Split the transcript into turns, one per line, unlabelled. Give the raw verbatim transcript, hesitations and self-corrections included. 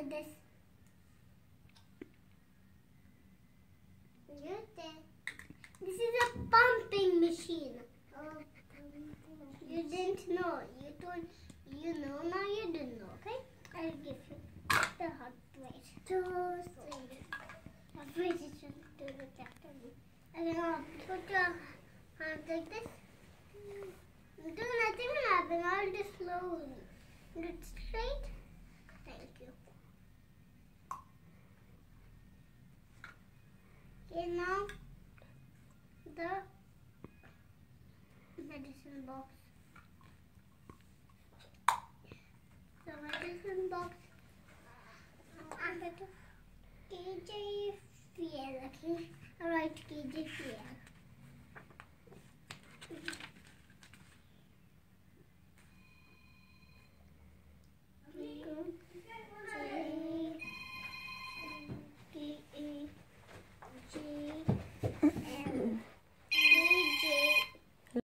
with this. Use this. This is a pumping machine. Oh, you didn't know. You told you know now. You didn't know. Okay, I'll give you the hot plate. Two things. The fridge is to the tractor. And now put your hands like this. Do nothing will happen. I'll just slowly. Do it straight. Thank you. Okay, now the medicine box. The medicine box. I'm going to K J Fiel, okay? Alright, K J Fiel.